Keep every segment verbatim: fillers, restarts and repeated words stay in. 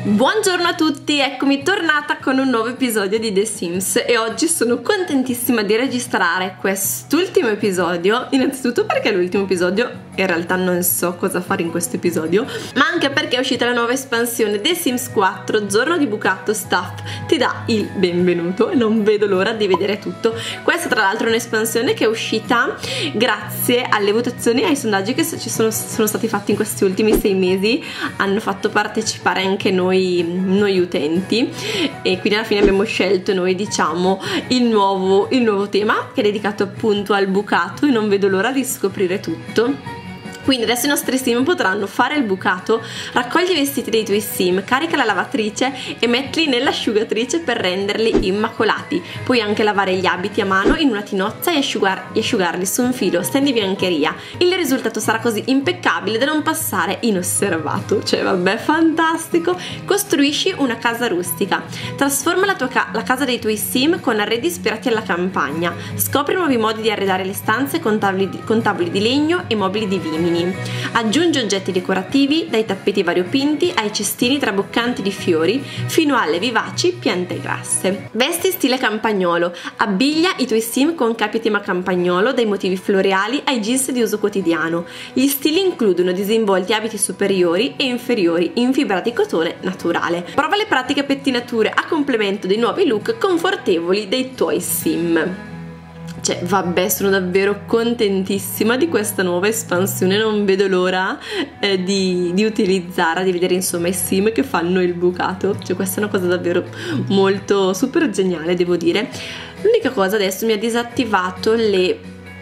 Buongiorno a tutti, eccomi tornata con un nuovo episodio di The Sims e oggi sono contentissima di registrare quest'ultimo episodio, innanzitutto perché l'ultimo episodio in realtà non so cosa fare in questo episodio, ma anche perché è uscita la nuova espansione The Sims quattro, Giorno di bucato Staff, ti dà il benvenuto e non vedo l'ora di vedere tutto. Questa tra l'altro è un'espansione che è uscita grazie alle votazioni e ai sondaggi che ci sono, sono stati fatti in questi ultimi sei mesi, hanno fatto partecipare anche noi noi utenti e quindi alla fine abbiamo scelto noi diciamo il nuovo, il nuovo tema che è dedicato appunto al bucato e non vedo l'ora di scoprire tutto. Quindi adesso i nostri sim potranno fare il bucato, raccogli i vestiti dei tuoi sim, carica la lavatrice e mettili nell'asciugatrice per renderli immacolati. Puoi anche lavare gli abiti a mano in una tinozza e, asciugar e asciugarli su un filo, stendi biancheria. Il risultato sarà così impeccabile da non passare inosservato. Cioè vabbè, fantastico! Costruisci una casa rustica. Trasforma la, tua ca la casa dei tuoi sim con arredi ispirati alla campagna. Scopri nuovi modi di arredare le stanze con tavoli di, con tavoli di legno e mobili di vimini. Aggiungi oggetti decorativi, dai tappeti variopinti ai cestini traboccanti di fiori fino alle vivaci piante grasse. Vesti stile campagnolo, abbiglia i tuoi sim con capi tema campagnolo, dai motivi floreali ai jeans di uso quotidiano. Gli stili includono disinvolti abiti superiori e inferiori in fibra di cotone naturale. Prova le pratiche pettinature a complemento dei nuovi look confortevoli dei tuoi sim. Cioè vabbè, sono davvero contentissima di questa nuova espansione, non vedo l'ora eh, di, di utilizzarla, di vedere insomma i sim che fanno il bucato. Cioè questa è una cosa davvero molto super geniale, devo dire. L'unica cosa, adesso mi ha disattivato le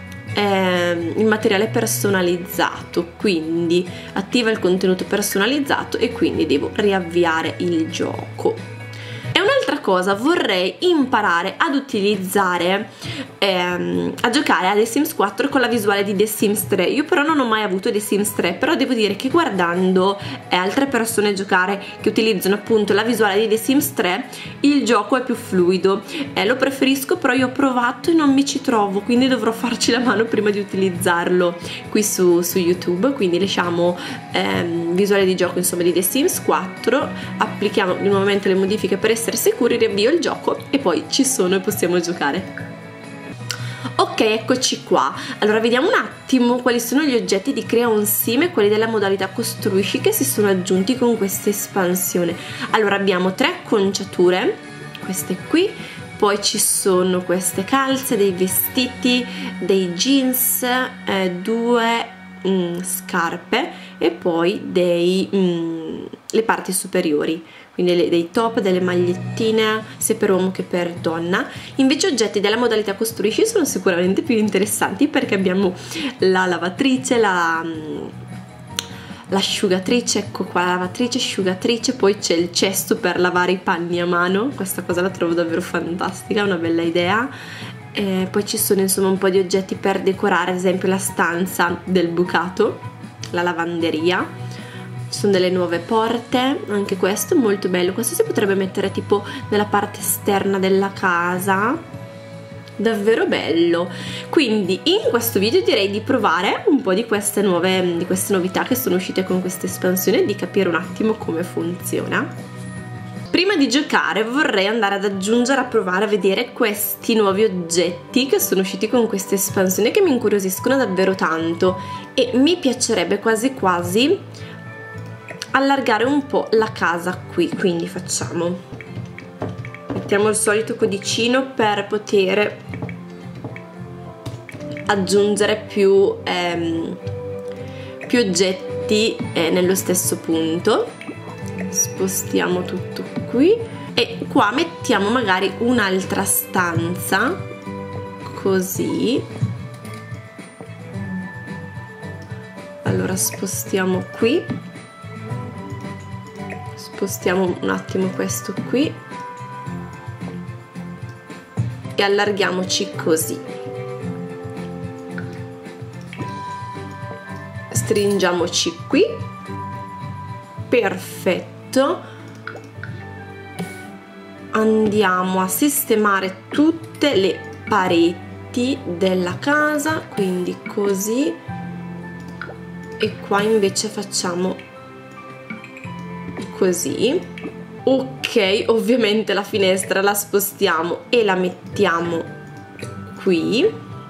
eh, il materiale personalizzato, quindi attiva il contenuto personalizzato e quindi devo riavviare il gioco. E un'altra cosa, vorrei imparare ad utilizzare, ehm, a giocare a The Sims quattro con la visuale di The Sims tre. Io però non ho mai avuto The Sims tre, però devo dire che guardando eh, altre persone giocare che utilizzano appunto la visuale di The Sims tre, il gioco è più fluido. Eh, lo preferisco, però io ho provato e non mi ci trovo, quindi dovrò farci la mano prima di utilizzarlo qui su, su YouTube. Quindi lasciamo ehm, visuale di gioco insomma di The Sims quattro, applichiamo nuovamente le modifiche per essere sicuri, riavvio il gioco e poi ci sono e possiamo giocare. Ok, eccoci qua. Allora vediamo un attimo quali sono gli oggetti di Crea un Sim e quelli della modalità Costruisci che si sono aggiunti con questa espansione. Allora abbiamo tre conciature, queste qui, poi ci sono queste calze, dei vestiti, dei jeans, eh, due mm, scarpe e poi dei, mm, le parti superiori, quindi le, dei top, delle magliettine sia per uomo che per donna. Invece oggetti della modalità Costruisci sono sicuramente più interessanti perché abbiamo la lavatrice, la l'asciugatrice, ecco qua, la lavatrice, asciugatrice, poi c'è il cesto per lavare i panni a mano. Questa cosa la trovo davvero fantastica, una bella idea. E poi ci sono insomma un po' di oggetti per decorare, ad esempio la stanza del bucato, la lavanderia. Ci sono delle nuove porte, anche questo è molto bello. Questo si potrebbe mettere tipo nella parte esterna della casa, davvero bello. Quindi in questo video direi di provare un po' di queste nuove di queste novità che sono uscite con questa espansione e di capire un attimo come funziona. Prima di giocare vorrei andare ad aggiungere, a provare a vedere questi nuovi oggetti che sono usciti con questa espansione, che mi incuriosiscono davvero tanto e mi piacerebbe quasi quasi allargare un po' la casa qui. Quindi facciamo, mettiamo il solito codicino per poter aggiungere più, ehm, più oggetti eh, nello stesso punto. Spostiamo tutto qui e qua mettiamo magari un'altra stanza, così. Allora spostiamo qui, spostiamo un attimo questo qui e allarghiamoci così. Stringiamoci qui, perfetto. Andiamo a sistemare tutte le pareti della casa, quindi così, e qua invece facciamo così. Ok, ovviamente la finestra la spostiamo e la mettiamo qui.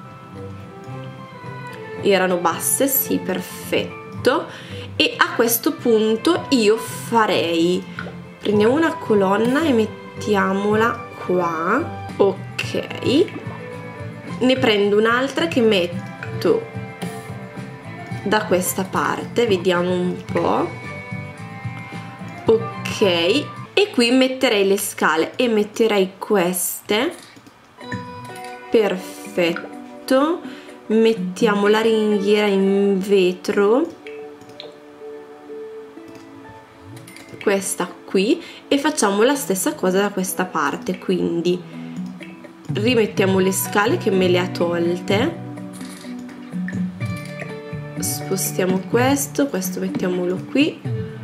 Erano basse, sì, perfetto. E a questo punto io farei, prendiamo una colonna e mettiamola qua. Ok, ne prendo un'altra che metto da questa parte, vediamo un po'. Ok, e qui metterei le scale e metterei queste. Perfetto. Mettiamo la ringhiera in vetro, questa qui, e facciamo la stessa cosa da questa parte, quindi rimettiamo le scale che me le ha tolte, spostiamo questo, questo mettiamolo qui,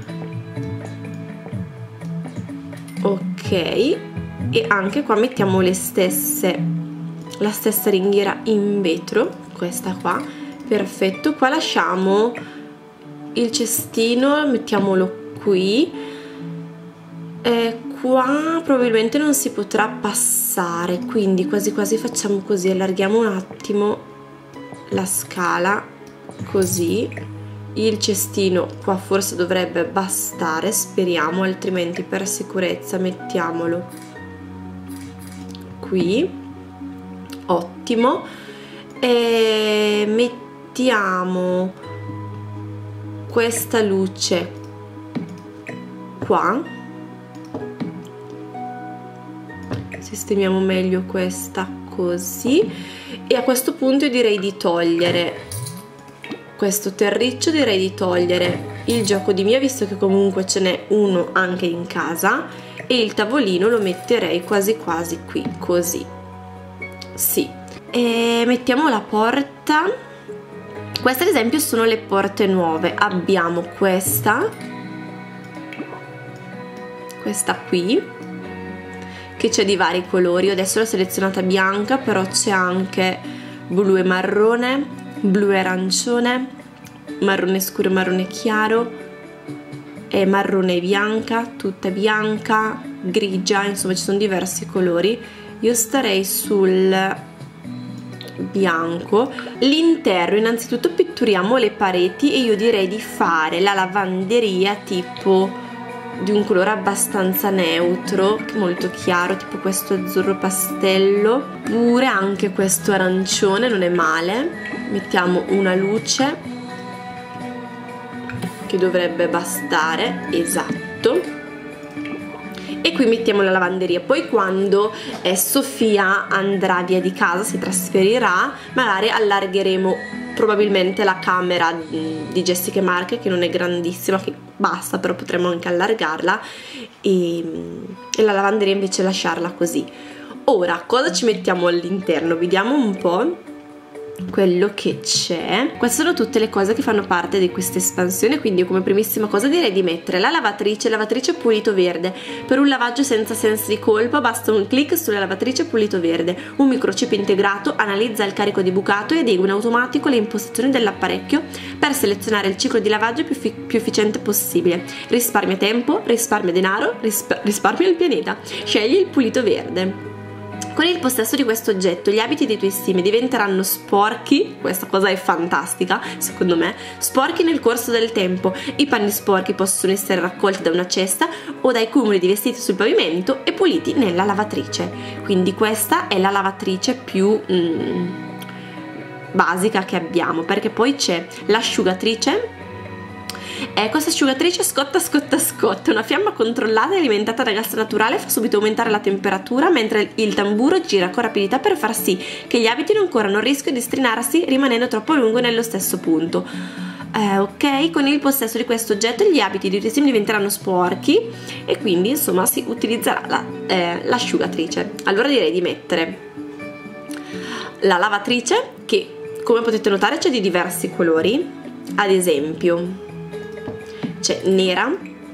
ok, e anche qua mettiamo le stesse, la stessa ringhiera in vetro, questa qua, perfetto. Qua lasciamo il cestino, mettiamolo qui, e qua probabilmente non si potrà passare, quindi quasi quasi facciamo così, allarghiamo un attimo la scala, così. Il cestino qua forse dovrebbe bastare, speriamo, altrimenti per sicurezza mettiamolo qui, ottimo. E mettiamo questa luce qua, sistemiamo meglio questa così, e a questo punto io direi di togliere questo terriccio, direi di togliere il gioco di Mia, visto che comunque ce n'è uno anche in casa, e il tavolino lo metterei quasi quasi qui, così, sì. E mettiamo la porta. Queste ad esempio sono le porte nuove. Abbiamo questa, questa qui, che c'è di vari colori. Io adesso l'ho selezionata bianca, però c'è anche blu e marrone, blu e arancione, marrone scuro e marrone chiaro, e marrone e bianca, tutta bianca, grigia, insomma ci sono diversi colori. Io starei sul bianco. L'interno, innanzitutto pitturiamo le pareti e io direi di fare la lavanderia tipo di un colore abbastanza neutro, molto chiaro, tipo questo azzurro pastello, oppure anche questo arancione, non è male. Mettiamo una luce che dovrebbe bastare, esatto. E qui mettiamo la lavanderia. Poi quando eh, Sofia andrà via di casa, si trasferirà, magari allargheremo probabilmente la camera di Jessica e Mark, che non è grandissima, che basta, però potremmo anche allargarla, e, e la lavanderia invece lasciarla così. Ora cosa ci mettiamo all'interno? Vediamo un po' quello che c'è. Queste sono tutte le cose che fanno parte di questa espansione, quindi io come primissima cosa direi di mettere la lavatrice, lavatrice pulito verde. Per un lavaggio senza sensi di colpa basta un clic sulla lavatrice pulito verde. Un microchip integrato analizza il carico di bucato e adegua in automatico le impostazioni dell'apparecchio per selezionare il ciclo di lavaggio più, più efficiente possibile. Risparmia tempo, risparmia denaro, risp risparmia il pianeta. Scegli il pulito verde. Con il possesso di questo oggetto gli abiti dei tuoi stimi diventeranno sporchi, questa cosa è fantastica secondo me, sporchi nel corso del tempo. I panni sporchi possono essere raccolti da una cesta o dai cumuli di vestiti sul pavimento e puliti nella lavatrice. Quindi questa è la lavatrice più mm, basica che abbiamo, perché poi c'è l'asciugatrice. Eh, questa asciugatrice scotta scotta scotta, una fiamma controllata e alimentata da gas naturale fa subito aumentare la temperatura, mentre il tamburo gira con rapidità per far sì che gli abiti non corrano il rischio di strinarsi rimanendo troppo a lungo nello stesso punto. Eh, ok, con il possesso di questo oggetto gli abiti di tuoi diventeranno sporchi e quindi insomma si utilizzerà la, eh, l'asciugatrice. Allora direi di mettere la lavatrice, che come potete notare c'è di diversi colori, ad esempio c'è nera,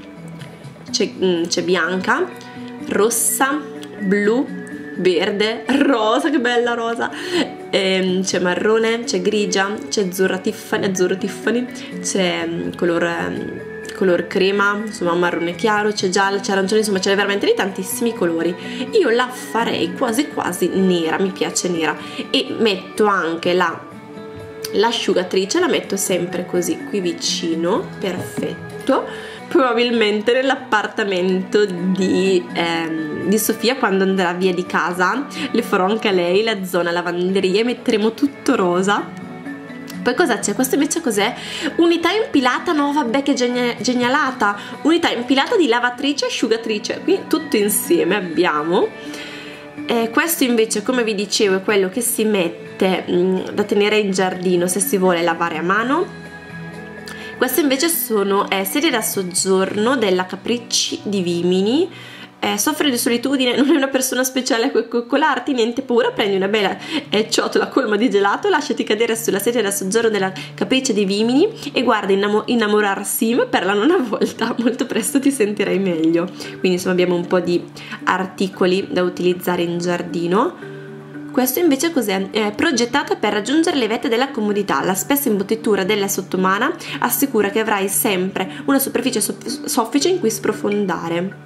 c'è bianca, rossa, blu, verde, rosa, che bella rosa, c'è marrone, c'è grigia, c'è azzurra Tiffany, azzurro Tiffany, c'è color color crema, insomma marrone chiaro, c'è giallo, c'è arancione, insomma c'è veramente di tantissimi colori. Io la farei quasi quasi nera, mi piace nera, e metto anche la l'asciugatrice, la metto sempre così qui vicino, perfetto. Probabilmente nell'appartamento di, ehm, di Sofia, quando andrà via di casa, le farò anche a lei la zona lavanderia e metteremo tutto rosa. Poi cosa c'è? Questo invece cos'è? Unità impilata, no vabbè che genia genialata, unità impilata di lavatrice e asciugatrice, qui tutto insieme abbiamo. Eh, questo invece, come vi dicevo, è quello che si mette mh, da tenere in giardino se si vuole lavare a mano. Queste invece sono eh, sedie da soggiorno della Capricci di Vimini. Eh, soffre di solitudine, non è una persona speciale a cui coccolarti, niente paura, prendi una bella eh, ciotola colma di gelato, lasciati cadere sulla sedia da soggiorno della Capricci di Vimini e guarda innamo innamorarsi per la nona volta, molto presto ti sentirai meglio. Quindi insomma abbiamo un po' di articoli da utilizzare in giardino. Questo invece cos'è? È progettata per raggiungere le vette della comodità. La spessa imbottitura della sottomana assicura che avrai sempre una superficie soffice in cui sprofondare.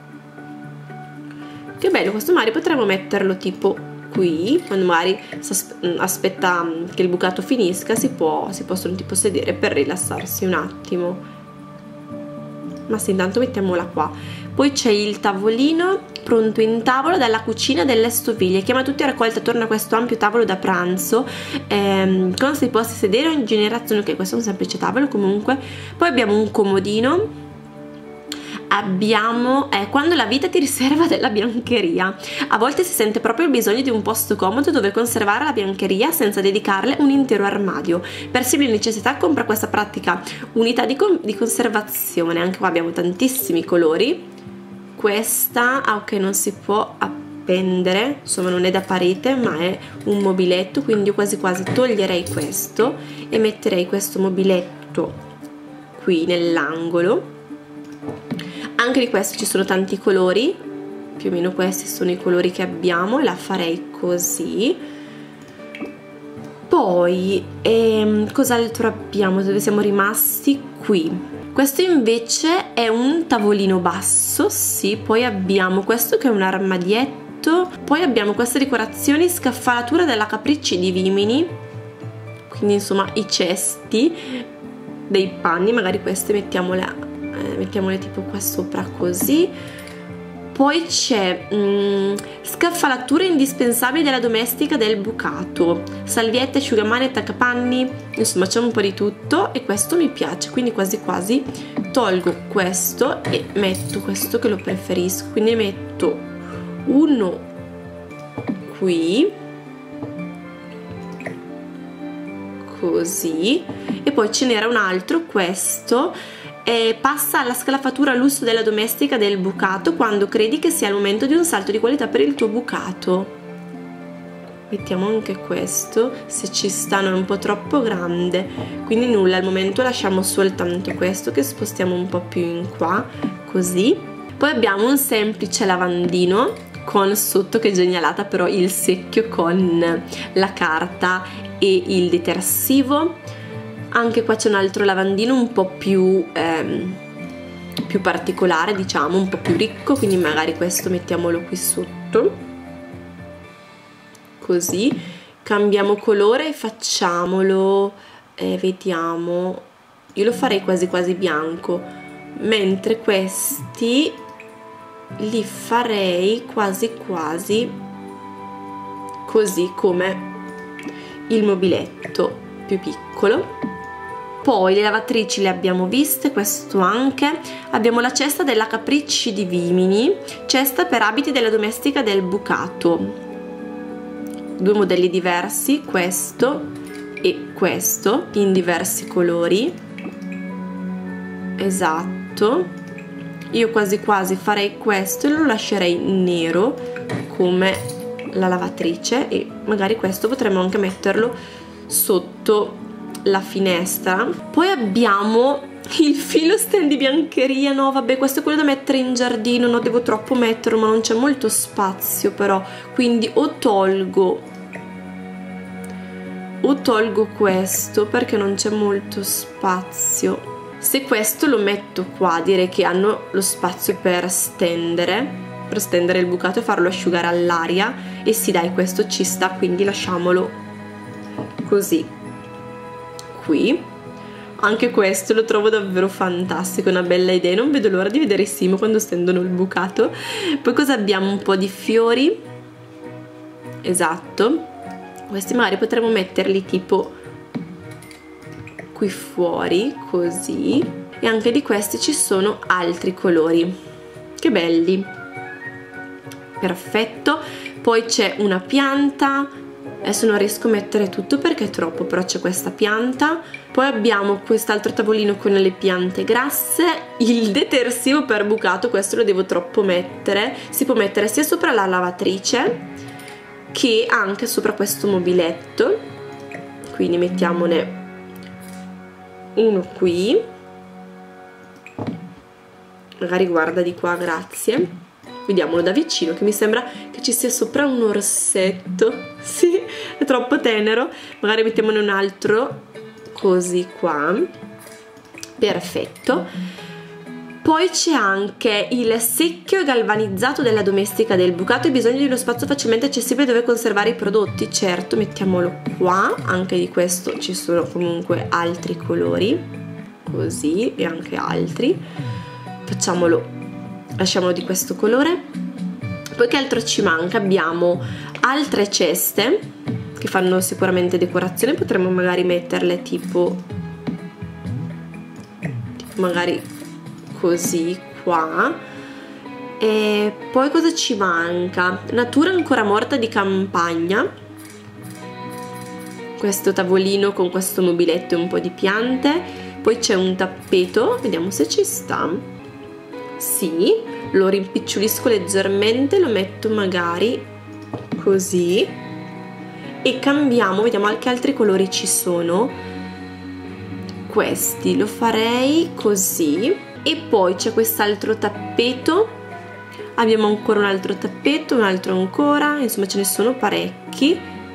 Che bello, questo magari potremmo metterlo tipo qui, quando magari aspetta che il bucato finisca, si, può, si possono tipo sedere per rilassarsi un attimo. Ma sì, intanto mettiamola qua. Poi c'è il tavolino pronto in tavola dalla cucina delle stoviglie. Chiama tutti a raccolta attorno a questo ampio tavolo da pranzo ehm, con sei posti sedere ogni generazione. Ok, questo è un semplice tavolo comunque. Poi abbiamo un comodino. Abbiamo eh, quando la vita ti riserva della biancheria. A volte si sente proprio il bisogno di un posto comodo dove conservare la biancheria senza dedicarle un intero armadio. Per simili necessità compra questa pratica unità di, con di conservazione. Anche qua abbiamo tantissimi colori. Questa, ah, ok, non si può appendere, insomma non è da parete ma è un mobiletto, quindi io quasi quasi toglierei questo e metterei questo mobiletto qui nell'angolo. Anche di questo ci sono tanti colori, più o meno questi sono i colori che abbiamo, e la farei così. Poi ehm, cos'altro abbiamo? Dove siamo rimasti? Qui. Questo invece è un tavolino basso, sì. Poi abbiamo questo che è un armadietto. Poi abbiamo queste decorazioni scaffalatura della Capricci di Vimini, quindi insomma i cesti dei panni, magari queste mettiamole Eh, mettiamole tipo qua sopra così. Poi c'è mm, scaffalature indispensabili della domestica del bucato, salviette, asciugamani, attaccapanni, insomma c'è un po' di tutto e questo mi piace, quindi quasi quasi tolgo questo e metto questo che lo preferisco, quindi metto uno qui così e poi ce n'era un altro, questo. E passa alla scalafatura lusso della domestica del bucato quando credi che sia il momento di un salto di qualità per il tuo bucato. Mettiamo anche questo, se ci sta, non è un po' troppo grande, quindi nulla, al momento lasciamo soltanto questo che spostiamo un po' più in qua, così. Poi abbiamo un semplice lavandino con sotto, che genialata però, il secchio con la carta e il detersivo. Anche qua c'è un altro lavandino un po' più, ehm, più particolare, diciamo, un po' più ricco, quindi magari questo mettiamolo qui sotto, così. Cambiamo colore e facciamolo, eh, vediamo, io lo farei quasi quasi bianco, mentre questi li farei quasi quasi così, come il mobiletto più piccolo. Poi le lavatrici le abbiamo viste, questo anche. Abbiamo la cesta della Capricci di Vimini, cesta per abiti della domestica del bucato. Due modelli diversi, questo e questo, in diversi colori. Esatto. Io quasi quasi farei questo e lo lascerei nero come la lavatrice, e magari questo potremmo anche metterlo sotto la finestra. Poi abbiamo il filo stand di biancheria, no vabbè, questo è quello da mettere in giardino, no, devo troppo metterlo ma non c'è molto spazio però, quindi o tolgo o tolgo questo perché non c'è molto spazio, Se questo lo metto qua, direi che hanno lo spazio per stendere, per stendere il bucato e farlo asciugare all'aria. E sì dai, questo ci sta, quindi lasciamolo così qui. Anche questo lo trovo davvero fantastico, una bella idea, non vedo l'ora di vedere i Sim quando stendono il bucato. Poi cosa abbiamo? Un po' di fiori, esatto, questi magari potremmo metterli tipo qui fuori, così. E anche di questi ci sono altri colori, che belli, perfetto. Poi c'è una pianta, adesso non riesco a mettere tutto perché è troppo, però c'è questa pianta. Poi abbiamo quest'altro tavolino con le piante grasse, il detersivo per bucato, questo lo devo troppo mettere, si può mettere sia sopra la lavatrice che anche sopra questo mobiletto, quindi mettiamone uno qui, magari guarda di qua, grazie. Vediamolo da vicino, che mi sembra che ci sia sopra un orsetto. Sì, è troppo tenero. Magari mettiamone un altro così qua. Perfetto. Poi c'è anche il secchio galvanizzato della domestica del bucato. Hai bisogno di uno spazio facilmente accessibile dove conservare i prodotti. Certo, mettiamolo qua. Anche di questo ci sono comunque altri colori, così, e anche altri. Facciamolo, lasciamolo di questo colore. Poi che altro ci manca? Abbiamo altre ceste che fanno sicuramente decorazione, potremmo magari metterle tipo, tipo magari così qua. E poi cosa ci manca? Natura ancora morta di campagna, questo tavolino con questo mobiletto e un po' di piante. Poi c'è un tappeto, vediamo se ci sta. Sì, lo rimpicciolisco leggermente, lo metto magari così e cambiamo, vediamo anche altri colori ci sono. Questi lo farei così. E poi c'è quest'altro tappeto, abbiamo ancora un altro tappeto, un altro ancora, insomma ce ne sono parecchi.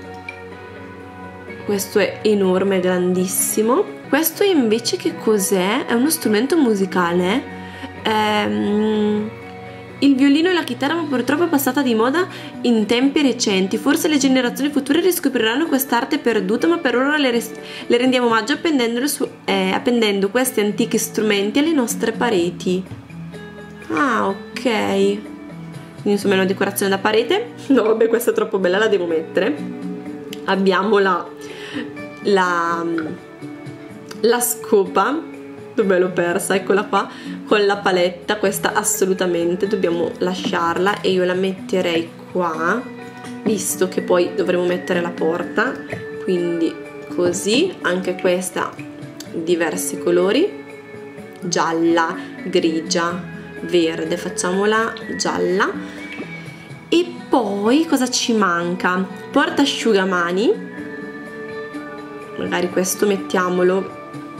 Questo è enorme, grandissimo. Questo invece che cos'è? È uno strumento musicale. Um, il violino e la chitarra, ma purtroppo è passata di moda in tempi recenti. Forse le generazioni future riscopriranno quest'arte perduta, ma per ora le, le rendiamo omaggio appendendo, su, eh, appendendo questi antichi strumenti alle nostre pareti. Ah, ok. Quindi insomma è una decorazione da parete. No vabbè, questa è troppo bella, la devo mettere. Abbiamo la la, la scopa. Dove l'ho persa? Eccola qua, con la paletta. Questa assolutamente dobbiamo lasciarla e io la metterei qua, visto che poi dovremo mettere la porta, quindi così. Anche questa diversi colori, gialla, grigia, verde, facciamola gialla. E poi cosa ci manca? Porta asciugamani, magari questo mettiamolo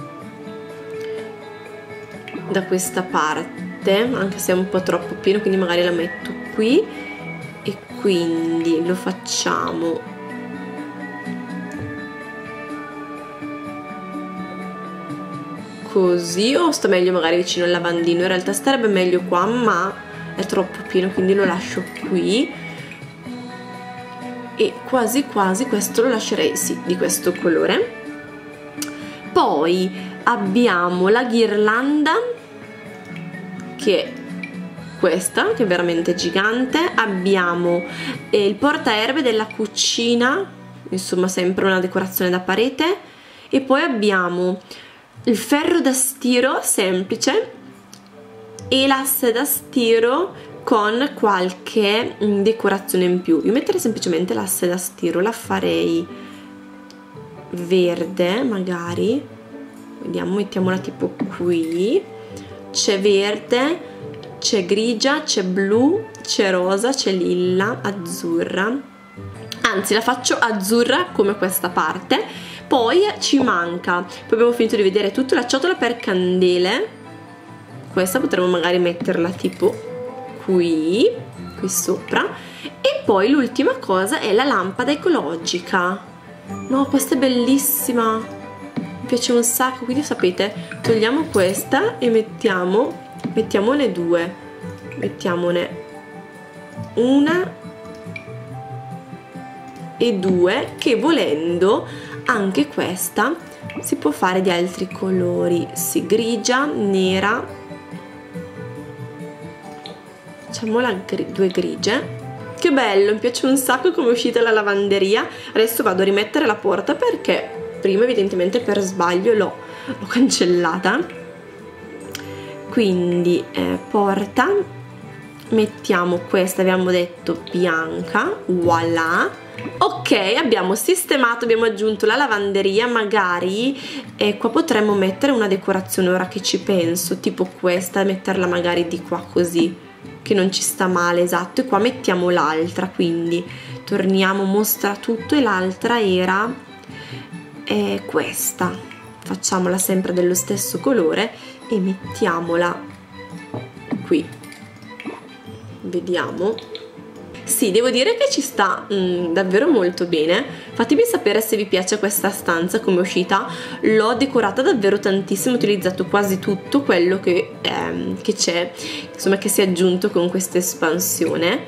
da questa parte, anche se è un po' troppo pieno, quindi magari la metto qui. E quindi lo facciamo così, o sta meglio magari vicino al lavandino? In realtà starebbe meglio qua, ma è troppo pieno, quindi lo lascio qui. E quasi quasi questo lo lascerei, sì, di questo colore. Poi abbiamo la ghirlanda, che è questa, che è veramente gigante. Abbiamo eh, il portaerbe della cucina, insomma sempre una decorazione da parete. E poi abbiamo il ferro da stiro semplice e l'asse da stiro con qualche mh, decorazione in più. Io metterei semplicemente l'asse da stiro, la farei verde magari. Vediamo, mettiamola tipo qui. C'è verde, c'è grigia, c'è blu, c'è rosa, c'è lilla, azzurra. Anzi, la faccio azzurra come questa parte. Poi ci manca, poi abbiamo finito di vedere tutta la ciotola per candele. Questa potremmo magari metterla tipo qui, qui sopra. E poi l'ultima cosa è la lampada ecologica. No, questa è bellissima, mi piace un sacco, quindi sapete, togliamo questa e mettiamo, mettiamone due, mettiamone una e due, che volendo anche questa si può fare di altri colori, sì, grigia, nera, facciamola gri- due grigie. Che bello, mi piace un sacco come è uscita la lavanderia. Adesso vado a rimettere la porta perché prima evidentemente per sbaglio l'ho cancellata. Quindi eh, porta, mettiamo questa, abbiamo detto bianca, voilà. Ok, abbiamo sistemato, abbiamo aggiunto la lavanderia. Magari eh, qua potremmo mettere una decorazione, ora che ci penso, tipo questa, metterla magari di qua così, che non ci sta male, esatto. E qua mettiamo l'altra, quindi torniamo, mostra tutto, e l'altra era eh, questa, facciamola sempre dello stesso colore e mettiamola qui, vediamo. Sì, devo dire che ci sta mh, davvero molto bene. Fatemi sapere se vi piace questa stanza come è uscita. L'ho decorata davvero tantissimo, ho utilizzato quasi tutto quello che, ehm, che c'è, insomma, che si è aggiunto con questa espansione.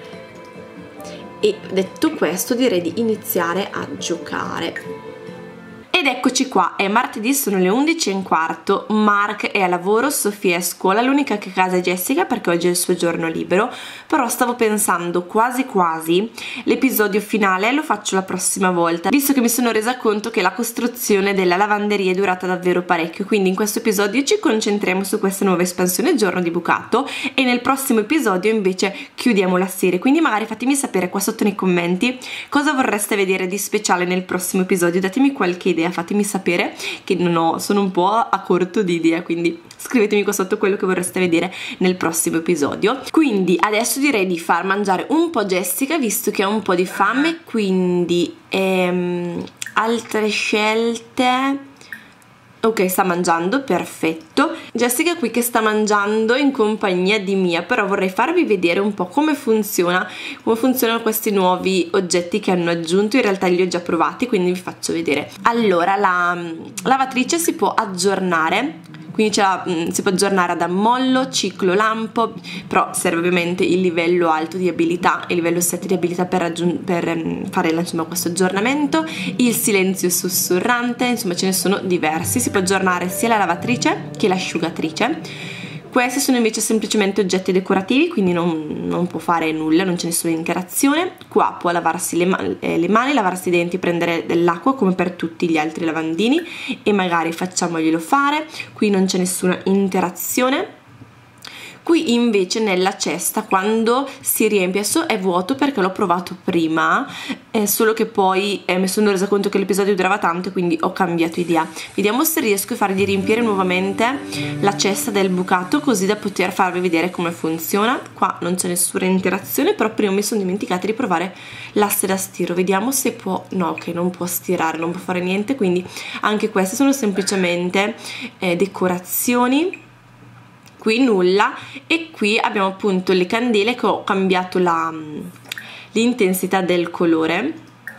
E detto questo direi di iniziare a giocare. Ed eccoci qua, è martedì, sono le undici e un quarto, Mark è a lavoro, Sofia è a scuola, l'unica che a casa è Jessica perché oggi è il suo giorno libero. Però stavo pensando quasi quasi l'episodio finale lo faccio la prossima volta, visto che mi sono resa conto che la costruzione della lavanderia è durata davvero parecchio. Quindi in questo episodio ci concentriamo su questa nuova espansione, giorno di bucato, e nel prossimo episodio invece chiudiamo la serie. Quindi magari fatemi sapere qua sotto nei commenti cosa vorreste vedere di speciale nel prossimo episodio, datemi qualche idea, fatemi sapere che non ho, sono un po' a corto di idea, quindi scrivetemi qua sotto quello che vorreste vedere nel prossimo episodio. Quindi adesso direi di far mangiare un po' Jessica, visto che ha un po' di fame, quindi ehm, altre scelte. Ok, sta mangiando, perfetto. Jessica qui che sta mangiando in compagnia di Mia, però vorrei farvi vedere un po' come funziona, come funzionano questi nuovi oggetti che hanno aggiunto. In realtà li ho già provati, quindi vi faccio vedere. Allora, la lavatrice si può aggiornare, quindi ce la, mh, si può aggiornare ad ammollo, ciclo lampo, però serve ovviamente il livello alto di abilità, il livello sette di abilità per, per mh, fare insomma, questo aggiornamento. Il silenzio sussurrante, insomma ce ne sono diversi. Si può aggiornare sia la lavatrice che l'asciugatrice. Questi sono invece semplicemente oggetti decorativi, quindi non, non può fare nulla, non c'è nessuna interazione. Qua può lavarsi le, man eh, le mani, lavarsi i denti, prendere dell'acqua come per tutti gli altri lavandini, e magari facciamoglielo fare. Qui non c'è nessuna interazione. Qui invece nella cesta, quando si riempie, adesso è vuoto perché l'ho provato prima, eh, solo che poi eh, mi sono resa conto che l'episodio durava tanto, quindi ho cambiato idea. Vediamo se riesco a fargli riempire nuovamente la cesta del bucato, così da poter farvi vedere come funziona. Qua non c'è nessuna interazione, però prima mi sono dimenticata di provare l'asse da stiro. Vediamo se può, no, che non può stirare, non può fare niente, quindi anche queste sono semplicemente eh, decorazioni. Qui nulla. E qui abbiamo appunto le candele, che ho cambiato l'intensità del colore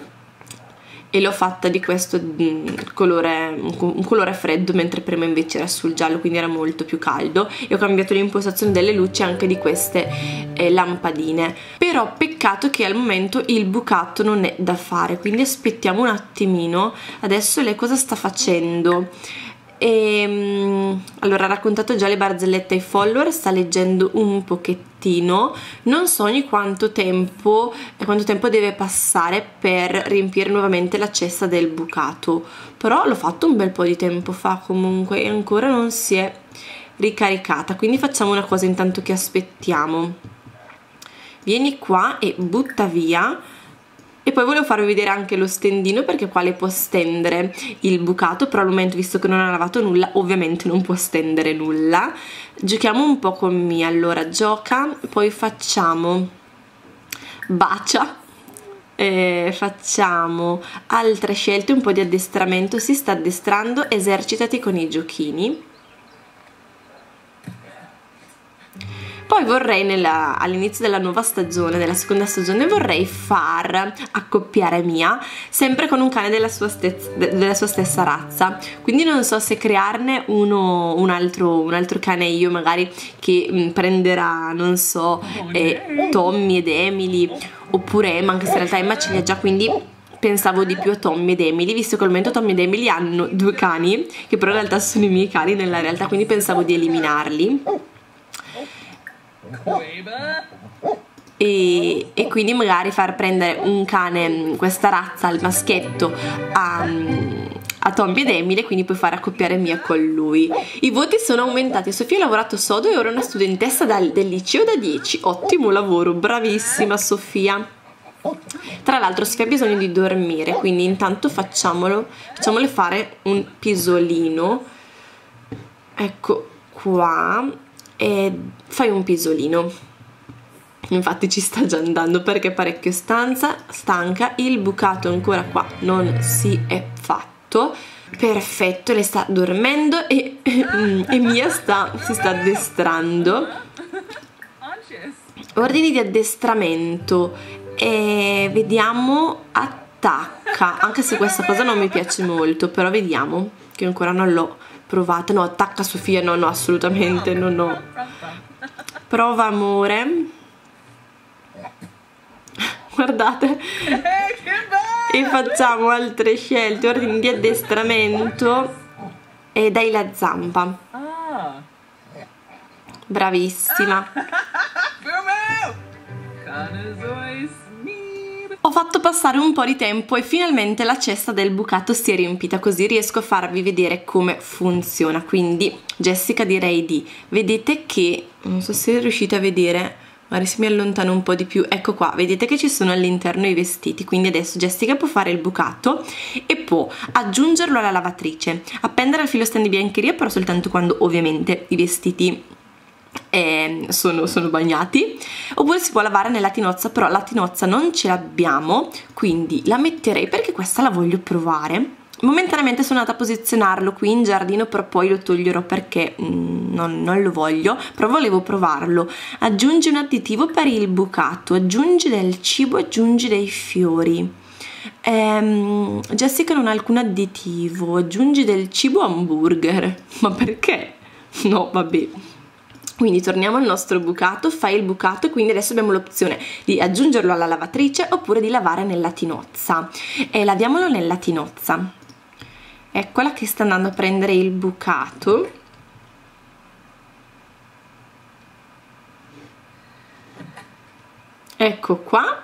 e l'ho fatta di questo colore, un colore freddo, mentre prima invece era sul giallo, quindi era molto più caldo. E ho cambiato l'impostazione delle luci anche di queste eh, lampadine. Però peccato che al momento il bucato non è da fare, quindi aspettiamo un attimino. Adesso lei cosa sta facendo? E, allora, ha raccontato già le barzellette ai follower, sta leggendo un pochettino. Non so ogni quanto tempo quanto tempo deve passare per riempire nuovamente la cesta del bucato, però l'ho fatto un bel po' di tempo fa comunque e ancora non si è ricaricata. Quindi facciamo una cosa intanto che aspettiamo: vieni qua e butta via. E poi volevo farvi vedere anche lo stendino, perché qua le può stendere il bucato, però al momento, visto che non ha lavato nulla, ovviamente non può stendere nulla. Giochiamo un po' con Mia. Allora, gioca, poi facciamo bacia, eh, facciamo altre scelte, un po' di addestramento. Si sta addestrando, esercitati con i giochini. Poi vorrei nella, all'inizio della nuova stagione, della seconda stagione, vorrei far accoppiare Mia sempre con un cane della sua, stessa, della sua stessa razza, quindi non so se crearne uno, un, altro, un altro cane io magari che mh, prenderà, non so, eh, Tommy ed Emily, oppure Emma, anche se in realtà Emma ce li ha già, quindi pensavo di più a Tommy ed Emily, visto che al momento Tommy ed Emily hanno due cani, che però in realtà sono i miei cani nella realtà, quindi pensavo di eliminarli. E, e quindi magari far prendere un cane, questa razza, il maschietto, a, a Tommy ed Emily, e quindi poi fare accoppiare Mia con lui. I voti sono aumentati, Sofia ha lavorato sodo e ora è una studentessa dal, del liceo da dieci, ottimo lavoro, bravissima Sofia. Tra l'altro Sofia ha bisogno di dormire, quindi intanto facciamolo, facciamole fare un pisolino, ecco qua, e fai un pisolino. Infatti ci sta già andando perché è parecchio stanza, stanca, il bucato ancora qua non si è fatto. Perfetto, lei sta dormendo e, e Mia sta, si sta addestrando. Ordini di addestramento, e vediamo attacca, anche se questa cosa non mi piace molto, però vediamo, che ancora non l'ho provata. No, attacca Sofia, no no, assolutamente no no. Prova amore, guardate, e facciamo altre scelte, ordini di addestramento e dai la zampa. Bravissima. Ho fatto passare un po' di tempo e finalmente la cesta del bucato si è riempita, così riesco a farvi vedere come funziona. Quindi Jessica, direi di, vedete che, non so se riuscite a vedere, magari se mi allontano un po' di più, ecco qua, vedete che ci sono all'interno i vestiti, quindi adesso Jessica può fare il bucato e può aggiungerlo alla lavatrice, appendere al filo stand di biancheria, però soltanto quando ovviamente i vestiti Eh, sono, sono bagnati, oppure si può lavare nella tinozza, però la tinozza non ce l'abbiamo, quindi la metterei perché questa la voglio provare. Momentaneamente sono andata a posizionarlo qui in giardino, però poi lo toglierò perché mm, non, non lo voglio, però volevo provarlo. Aggiungi un additivo per il bucato, aggiungi del cibo, aggiungi dei fiori. ehm, Jessica non ha alcun additivo, aggiungi del cibo hamburger, ma perché? No, vabbè. Quindi torniamo al nostro bucato, fai il bucato, quindi adesso abbiamo l'opzione di aggiungerlo alla lavatrice oppure di lavare nella tinozza. E laviamolo nella tinozza. Eccola che sta andando a prendere il bucato. Ecco qua.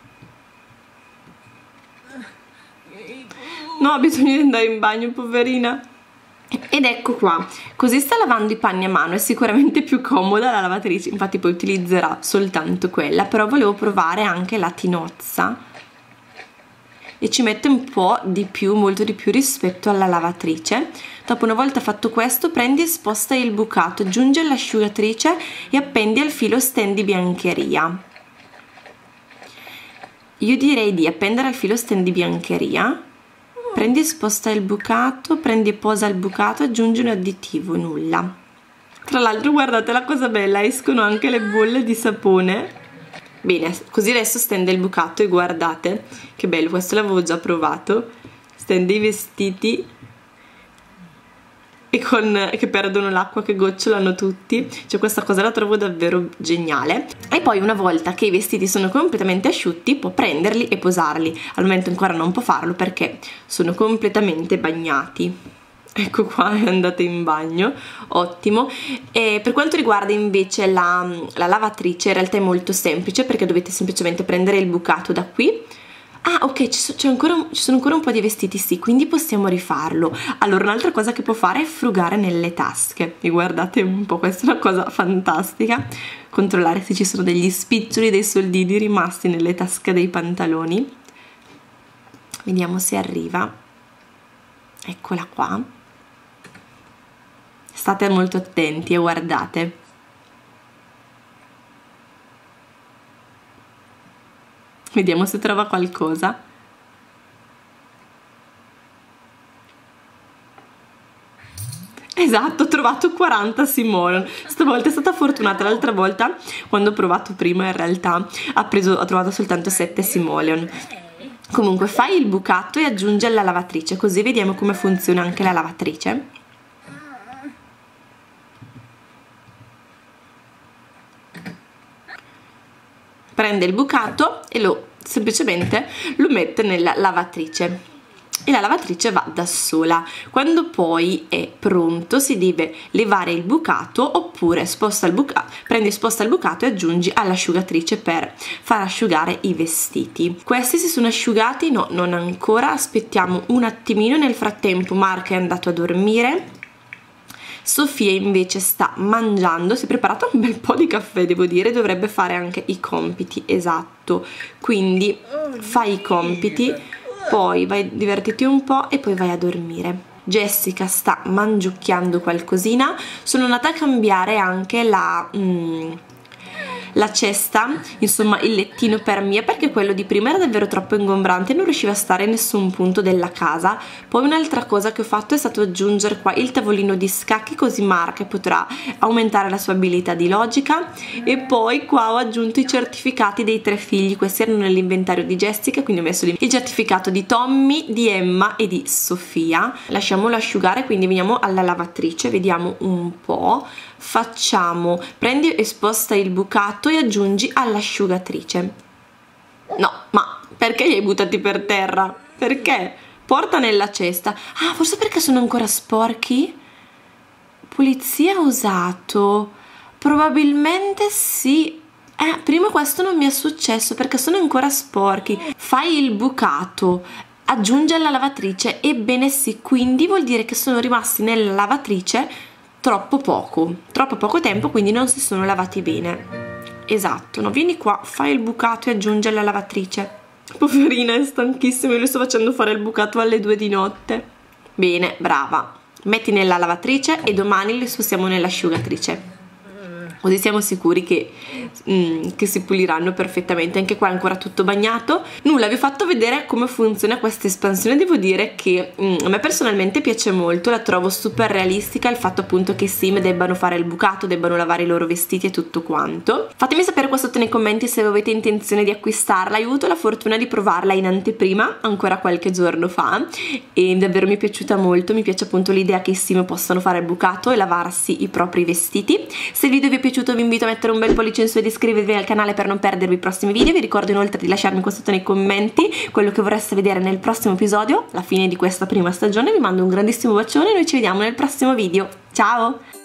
No, ha bisogno di andare in bagno, poverina. Ed ecco qua, così sta lavando i panni a mano, è sicuramente più comoda la lavatrice, infatti poi utilizzerà soltanto quella, però volevo provare anche la tinozza e ci mette un po' di più, molto di più rispetto alla lavatrice. Dopo, una volta fatto questo, prendi e sposta il bucato, aggiungi all'asciugatrice e appendi al filo stand di biancheria. Io direi di appendere al filo stand di biancheria. Prendi e sposta il bucato, prendi e posa il bucato, aggiungi un additivo, nulla. Tra l'altro guardate la cosa bella, escono anche le bolle di sapone. Bene, così adesso stende il bucato e guardate che bello, questo l'avevo già provato. Stende i vestiti e con, che perdono l'acqua, che gocciolano tutti, cioè questa cosa la trovo davvero geniale. E poi una volta che i vestiti sono completamente asciutti può prenderli e posarli. Al momento ancora non può farlo perché sono completamente bagnati. Ecco qua, è andata in bagno, ottimo. E per quanto riguarda invece la, la lavatrice, in realtà è molto semplice perché dovete semplicemente prendere il bucato da qui. Ah, ok, ci, so, ancora, ci sono ancora un po' di vestiti, sì, quindi possiamo rifarlo. Allora, un'altra cosa che può fare è frugare nelle tasche. E guardate un po', questa è una cosa fantastica. Controllare se ci sono degli spiccioli, dei soldini rimasti nelle tasche dei pantaloni. Vediamo se arriva. Eccola qua. State molto attenti e guardate. Vediamo se trova qualcosa. Esatto, ho trovato quaranta Simoleon. Stavolta è stata fortunata, l'altra volta quando ho provato prima in realtà ha preso, ho trovato soltanto sette Simoleon. Comunque fai il bucato e aggiungi alla lavatrice, così vediamo come funziona anche la lavatrice. Prende il bucato e lo semplicemente lo mette nella lavatrice e la lavatrice va da sola. Quando poi è pronto si deve levare il bucato, oppure sposta il bucato, prendi sposta il bucato e aggiungi all'asciugatrice per far asciugare i vestiti. Questi si sono asciugati? No, non ancora, aspettiamo un attimino. Nel frattempo Mark è andato a dormire, Sofia invece sta mangiando, si è preparata un bel po' di caffè, devo dire, dovrebbe fare anche i compiti, esatto, quindi fai i compiti, poi vai, divertiti un po' e poi vai a dormire. Jessica sta mangiucchiando qualcosina, sono andata a cambiare anche la... Mm, la cesta, insomma il lettino per Mia, perché quello di prima era davvero troppo ingombrante e non riusciva a stare in nessun punto della casa. Poi un'altra cosa che ho fatto è stato aggiungere qua il tavolino di scacchi, così Mark potrà aumentare la sua abilità di logica. E poi qua ho aggiunto i certificati dei tre figli, questi erano nell'inventario di Jessica, quindi ho messo il certificato di Tommy, di Emma e di Sofia. Lasciamolo asciugare, quindi veniamo alla lavatrice, vediamo un po'. Facciamo, prendi e sposta il bucato e aggiungi all'asciugatrice. No, ma perché li hai buttati per terra? Perché? Porta nella cesta. Ah, forse perché sono ancora sporchi? Pulizia usato? Probabilmente sì. Eh, prima questo non mi è successo perché sono ancora sporchi. Fai il bucato, aggiungi alla lavatrice. Ebbene sì, quindi vuol dire che sono rimasti nella lavatrice troppo poco, troppo poco tempo, quindi non si sono lavati bene. Esatto, no, vieni qua, fai il bucato e aggiungi alla lavatrice. Poverina, è stanchissima, io le sto facendo fare il bucato alle due di notte. Bene, brava. Metti nella lavatrice e domani le spostiamo nell'asciugatrice, così siamo sicuri che, mm, che si puliranno perfettamente. Anche qua è ancora tutto bagnato. Nulla, vi ho fatto vedere come funziona questa espansione. Devo dire che mm, a me personalmente piace molto, la trovo super realistica, il fatto appunto che i sim debbano fare il bucato, debbano lavare i loro vestiti e tutto quanto. Fatemi sapere qua sotto nei commenti se avete intenzione di acquistarla. Io ho avuto la fortuna di provarla in anteprima ancora qualche giorno fa e davvero mi è piaciuta molto. Mi piace appunto l'idea che i sim possano fare il bucato e lavarsi i propri vestiti. Se il video vi è piaciuto vi invito a mettere un bel pollice in su ed iscrivervi al canale per non perdervi i prossimi video. Vi ricordo inoltre di lasciarmi qua sotto nei commenti quello che vorreste vedere nel prossimo episodio, la fine di questa prima stagione. Vi mando un grandissimo bacione e noi ci vediamo nel prossimo video. Ciao!